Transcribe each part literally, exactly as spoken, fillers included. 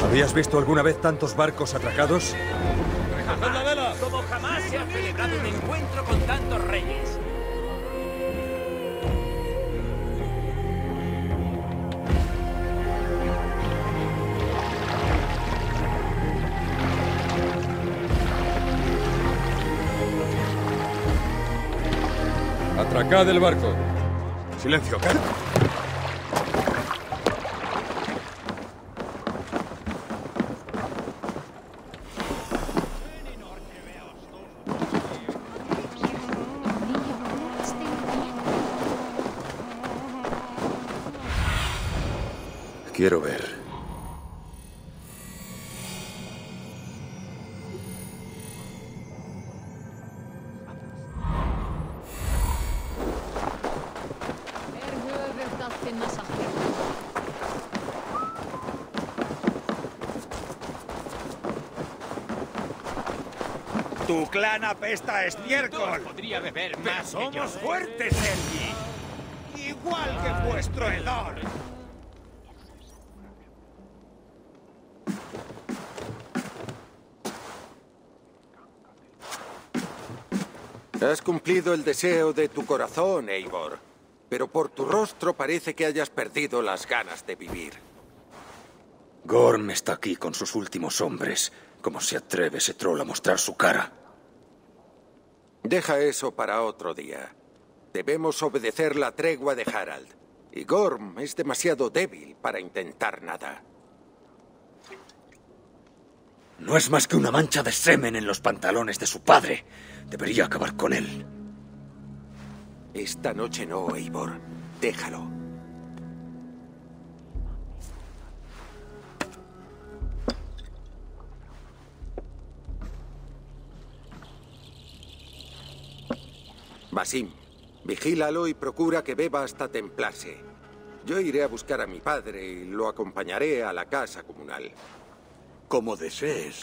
¿Habías visto alguna vez tantos barcos atracados? ¡Recoged la vela! Como jamás se ha celebrado un encuentro con tantos reyes. Atracad el barco. Silencio, Kurt. Quiero ver. Tu clan apesta a estiércol. Podría beber más. Somos fuertes, Sergi. Igual que vuestro hedor. Has cumplido el deseo de tu corazón, Eivor. Pero por tu rostro parece que hayas perdido las ganas de vivir. Gorm está aquí con sus últimos hombres. ¿Cómo se atreve ese troll a mostrar su cara? Deja eso para otro día. Debemos obedecer la tregua de Harald. Y Gorm es demasiado débil para intentar nada. No es más que una mancha de semen en los pantalones de su padre. Debería acabar con él. Esta noche no, Eivor. Déjalo. Basim, vigílalo y procura que beba hasta templarse. Yo iré a buscar a mi padre y lo acompañaré a la casa comunal. Como desees.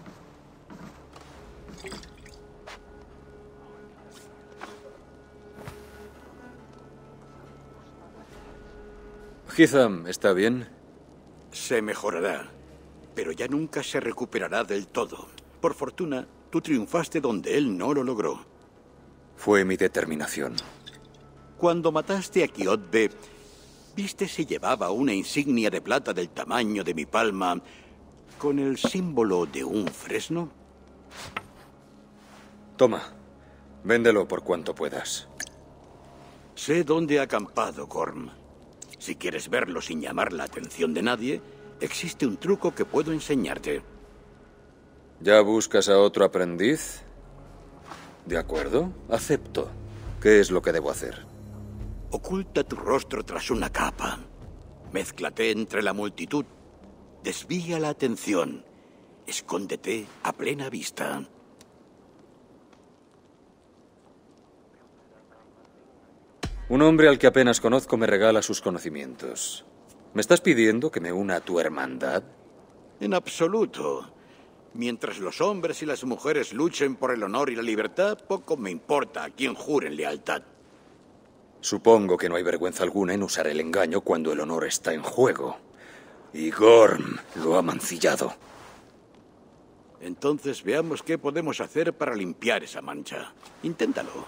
Hitham, ¿está bien? Se mejorará, pero ya nunca se recuperará del todo. Por fortuna, tú triunfaste donde él no lo logró. Fue mi determinación. Cuando mataste a Kiotbe, ¿viste si llevaba una insignia de plata del tamaño de mi palma con el símbolo de un fresno? Toma, véndelo por cuanto puedas. Sé dónde ha acampado Gorm. Si quieres verlo sin llamar la atención de nadie, existe un truco que puedo enseñarte. ¿Ya buscas a otro aprendiz? De acuerdo, acepto. ¿Qué es lo que debo hacer? Oculta tu rostro tras una capa. Mézclate entre la multitud. Desvía la atención. Escóndete a plena vista. Un hombre al que apenas conozco me regala sus conocimientos. ¿Me estás pidiendo que me una a tu hermandad? En absoluto. Mientras los hombres y las mujeres luchen por el honor y la libertad, poco me importa a quién juren lealtad. Supongo que no hay vergüenza alguna en usar el engaño cuando el honor está en juego. Y Gorm lo ha mancillado. Entonces veamos qué podemos hacer para limpiar esa mancha. Inténtalo.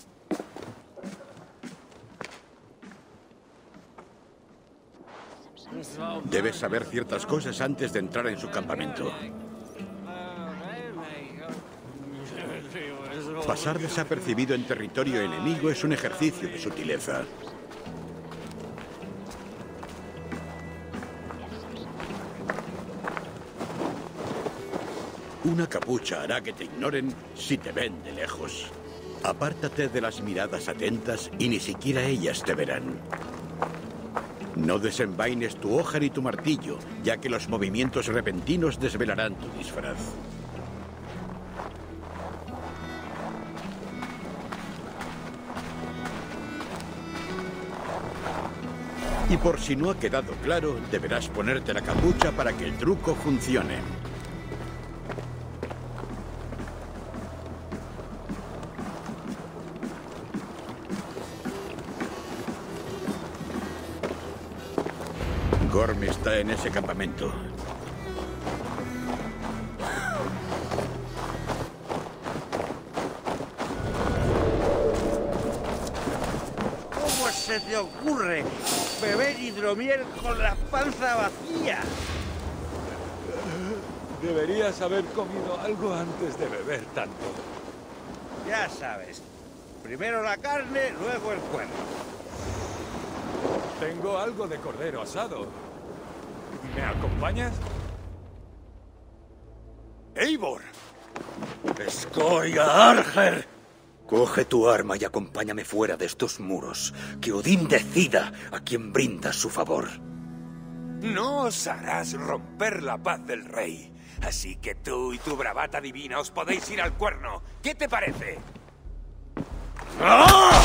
Debes saber ciertas cosas antes de entrar en su campamento. Pasar desapercibido en territorio enemigo es un ejercicio de sutileza. Una capucha hará que te ignoren si te ven de lejos. Apártate de las miradas atentas y ni siquiera ellas te verán. No desenvaines tu hoja ni tu martillo, ya que los movimientos repentinos desvelarán tu disfraz. Y por si no ha quedado claro, deberás ponerte la capucha para que el truco funcione. Gorm está en ese campamento. ocurre? Beber hidromiel con la panza vacía. Deberías haber comido algo antes de beber tanto. Ya sabes. Primero la carne, luego el cuerno. Tengo algo de cordero asado. ¿Me acompañas? ¡Eivor! ¡Escoria Arger! Coge tu arma y acompáñame fuera de estos muros. Que Odín decida a quién brindas su favor. No osarás romper la paz del rey. Así que tú y tu bravata divina os podéis ir al cuerno. ¿Qué te parece? ¡Ah!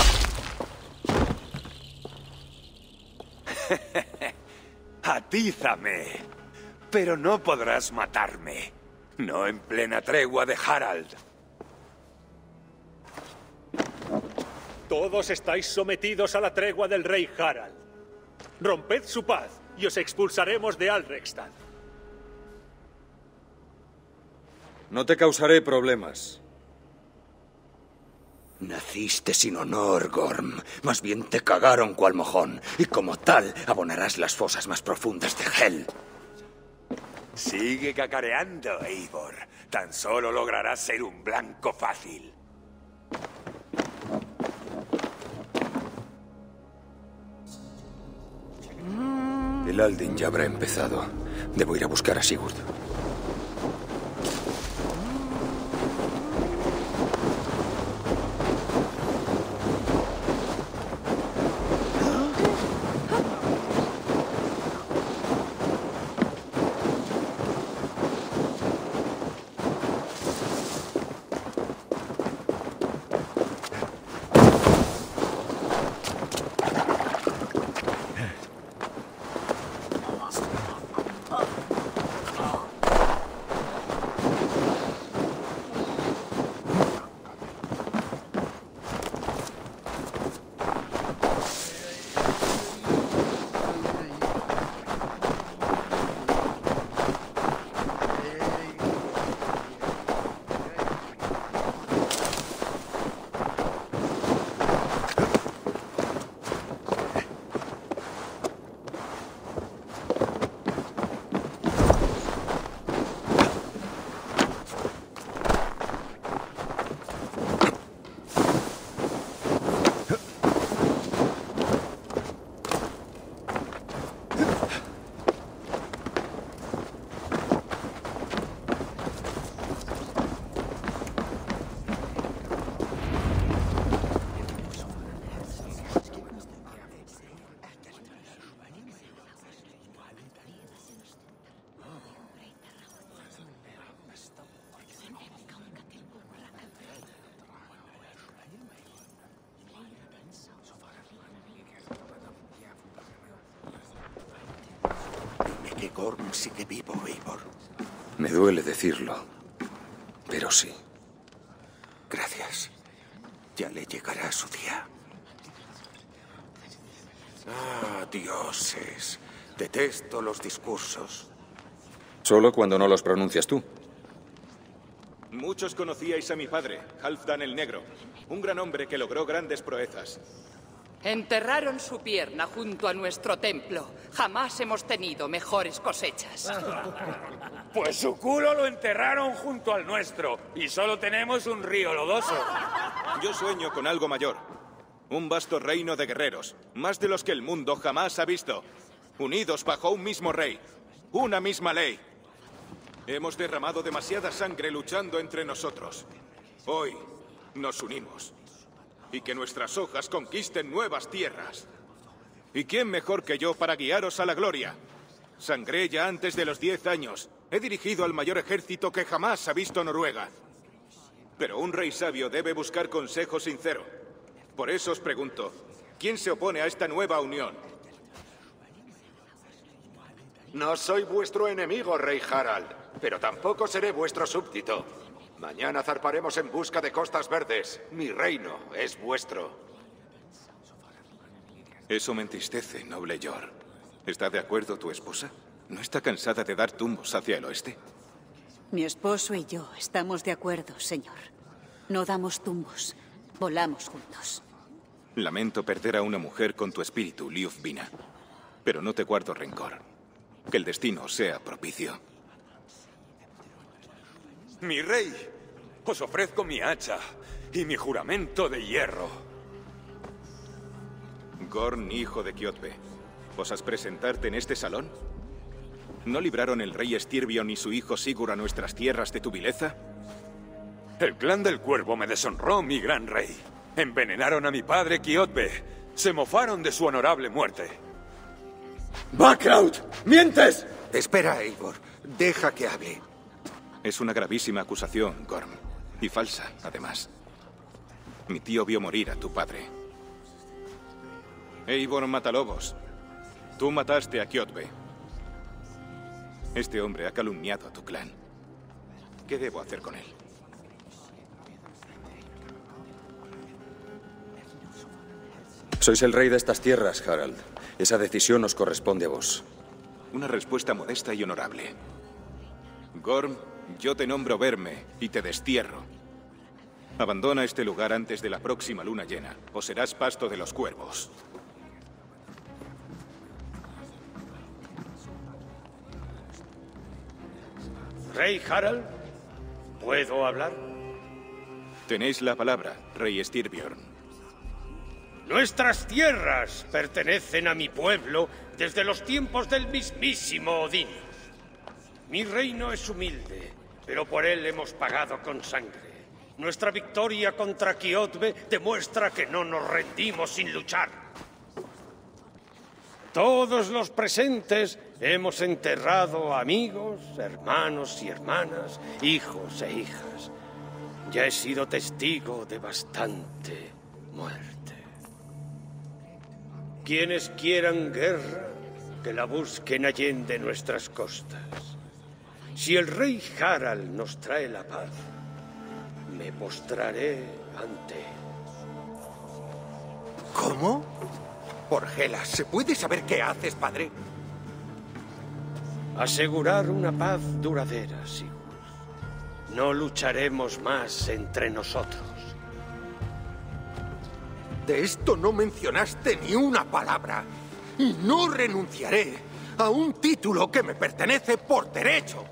Atízame. Pero no podrás matarme. No en plena tregua de Harald. Todos estáis sometidos a la tregua del rey Harald. Romped su paz y os expulsaremos de Alrekstad. No te causaré problemas. Naciste sin honor, Gorm. Más bien te cagaron cual mojón. Y como tal, abonarás las fosas más profundas de Hel. Sigue cacareando, Eivor. Tan solo lograrás ser un blanco fácil. El Aldin ya habrá empezado. Debo ir a buscar a Sigurd. Que Gorm sigue vivo, Eivor. Me duele decirlo, pero sí. Gracias. Ya le llegará su día. Ah, dioses. Detesto los discursos. Solo cuando no los pronuncias tú. Muchos conocíais a mi padre, Halfdan el Negro, un gran hombre que logró grandes proezas. Enterraron su pierna junto a nuestro templo. Jamás hemos tenido mejores cosechas. Pues su culo lo enterraron junto al nuestro y solo tenemos un río lodoso. Yo sueño con algo mayor. Un vasto reino de guerreros, más de los que el mundo jamás ha visto. Unidos bajo un mismo rey, una misma ley. Hemos derramado demasiada sangre luchando entre nosotros. Hoy nos unimos. Y que nuestras hojas conquisten nuevas tierras. ¿Y quién mejor que yo para guiaros a la gloria? Sangré ya antes de los diez años. He dirigido al mayor ejército que jamás ha visto Noruega. Pero un rey sabio debe buscar consejo sincero. Por eso os pregunto, ¿quién se opone a esta nueva unión? No soy vuestro enemigo, rey Harald, pero tampoco seré vuestro súbdito. Mañana zarparemos en busca de Costas Verdes. Mi reino es vuestro. Eso me entristece, noble Yor. ¿Está de acuerdo tu esposa? ¿No está cansada de dar tumbos hacia el oeste? Mi esposo y yo estamos de acuerdo, señor. No damos tumbos, volamos juntos. Lamento perder a una mujer con tu espíritu, Liufvina. Pero no te guardo rencor. Que el destino sea propicio. Mi rey, os ofrezco mi hacha y mi juramento de hierro. Gorm, hijo de Kiotbe, ¿osas presentarte en este salón? ¿No libraron el rey Styrbjorn y su hijo Sigurd a nuestras tierras de tu vileza? El clan del Cuervo me deshonró, mi gran rey. Envenenaron a mi padre Kiotbe. Se mofaron de su honorable muerte. ¡Bakraut! ¡Mientes! Espera, Eivor. Deja que hable. Es una gravísima acusación, Gorm. Y falsa, además. Mi tío vio morir a tu padre. Eivor Matalobos, tú mataste a Kiotbe. Este hombre ha calumniado a tu clan. ¿Qué debo hacer con él? Sois el rey de estas tierras, Harald. Esa decisión os corresponde a vos. Una respuesta modesta y honorable. Gorm, yo te nombro Verme y te destierro. Abandona este lugar antes de la próxima luna llena, o serás pasto de los cuervos. Rey Harald, ¿puedo hablar? Tenéis la palabra, rey Styrbjorn. Nuestras tierras pertenecen a mi pueblo desde los tiempos del mismísimo Odín. Mi reino es humilde, pero por él hemos pagado con sangre. Nuestra victoria contra Kiotbe demuestra que no nos rendimos sin luchar. Todos los presentes hemos enterrado amigos, hermanos y hermanas, hijos e hijas. Ya he sido testigo de bastante muerte. Quienes quieran guerra, que la busquen allende nuestras costas. Si el rey Harald nos trae la paz, me postraré ante él. ¿Cómo? Por Hela, ¿se puede saber qué haces, padre? Asegurar una paz duradera, Sigurd. No lucharemos más entre nosotros. De esto no mencionaste ni una palabra. Y no renunciaré a un título que me pertenece por derecho.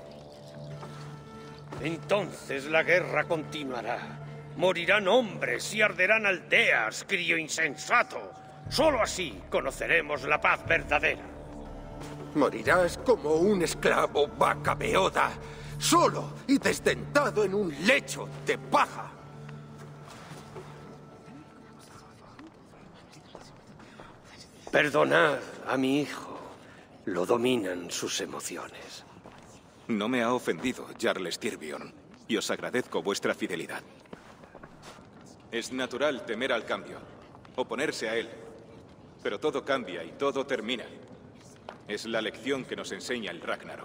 Entonces la guerra continuará. Morirán hombres y arderán aldeas, crío insensato. Solo así conoceremos la paz verdadera. Morirás como un esclavo vaca beoda, solo y desdentado en un lecho de paja. Perdonad a mi hijo. Lo dominan sus emociones. No me ha ofendido, Jarl Styrbjorn, y os agradezco vuestra fidelidad. Es natural temer al cambio, oponerse a él. Pero todo cambia y todo termina. Es la lección que nos enseña el Ragnarok.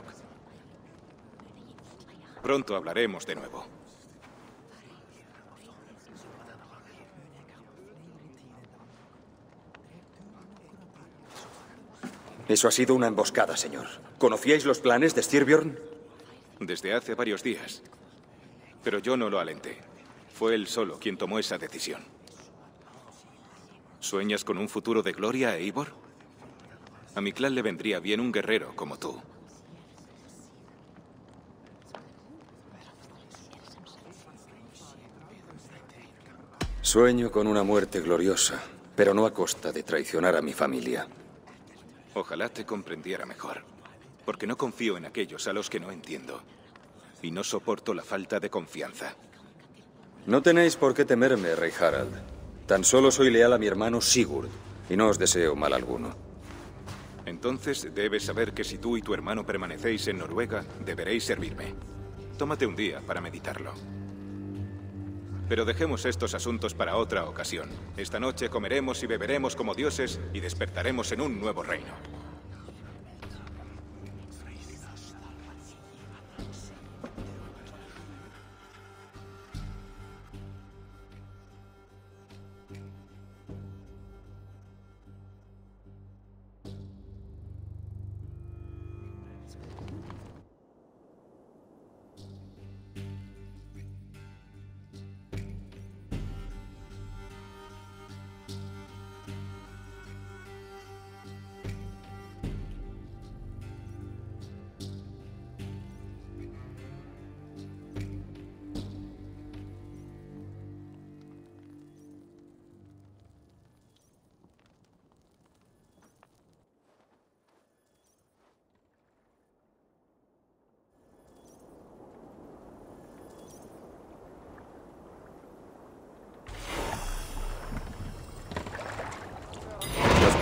Pronto hablaremos de nuevo. Eso ha sido una emboscada, señor. ¿Conocíais los planes de Styrbjorn? Desde hace varios días. Pero yo no lo alenté. Fue él solo quien tomó esa decisión. ¿Sueñas con un futuro de gloria, Eivor? A mi clan le vendría bien un guerrero como tú. Sueño con una muerte gloriosa, pero no a costa de traicionar a mi familia. Ojalá te comprendiera mejor, porque no confío en aquellos a los que no entiendo. Y no soporto la falta de confianza. No tenéis por qué temerme, rey Harald. Tan solo soy leal a mi hermano Sigurd, y no os deseo mal alguno. Entonces debes saber que si tú y tu hermano permanecéis en Noruega, deberéis servirme. Tómate un día para meditarlo. Pero dejemos estos asuntos para otra ocasión. Esta noche comeremos y beberemos como dioses y despertaremos en un nuevo reino.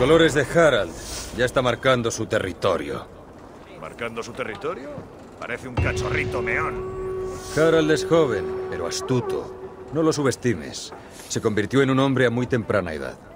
colores de Harald. Ya está marcando su territorio. ¿Marcando su territorio? Parece un cachorrito meón. Harald es joven, pero astuto. No lo subestimes. Se convirtió en un hombre a muy temprana edad.